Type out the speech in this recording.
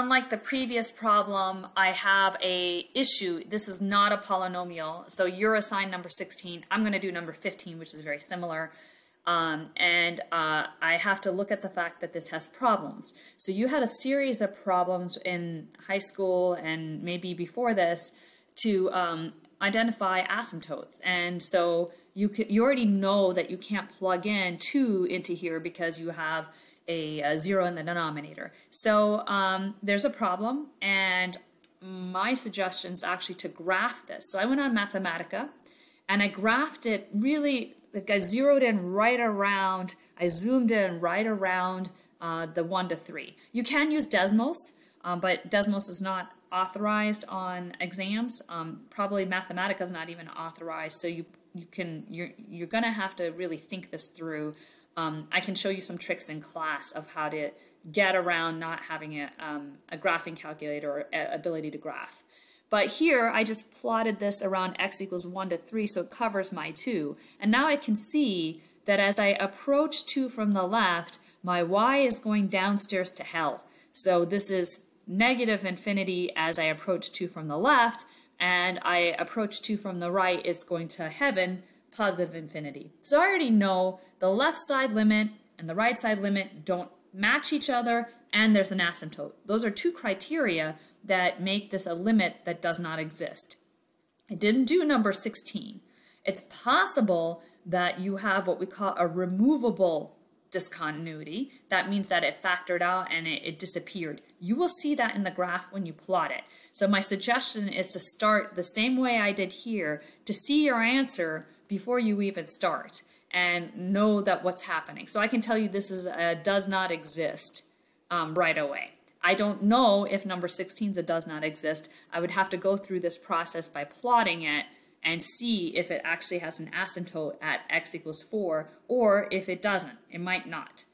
Unlike the previous problem, I have a issue. This is not a polynomial. So you're assigned number 16. I'm going to do number 15, which is very similar. I have to look at the fact that this has problems. So you had a series of problems in high school and maybe before this to identify asymptotes. And so you already know that you can't plug in 2 into here because you have a 0 in the denominator. So there's a problem, and my suggestion is actually to graph this. So I went on Mathematica and I graphed it really, like I zeroed in right around, I zoomed in right around the 1 to 3. You can use Desmos, but Desmos is not authorized on exams. Probably Mathematica is not even authorized, so you're gonna have to really think this through. I can show you some tricks in class of how to get around not having a graphing calculator or ability to graph. But here I just plotted this around x equals 1 to 3, so it covers my 2. And now I can see that as I approach 2 from the left, my y is going downstairs to hell. So this is negative infinity as I approach 2 from the left, and I approach 2 from the right, it's going to heaven, positive infinity. So I already know the left side limit and the right side limit don't match each other, and there's an asymptote. Those are 2 criteria that make this a limit that does not exist. I didn't do number 16. It's possible that you have what we call a removable discontinuity. That means that it factored out and it disappeared. You will see that in the graph when you plot it. So my suggestion is to start the same way I did here to see your answer before you even start and know that what's happening. So I can tell you this is does not exist right away. I don't know if number 16 is a does not exist. I would have to go through this process by plotting it and see if it actually has an asymptote at x equals 4, or if it doesn't. It might not.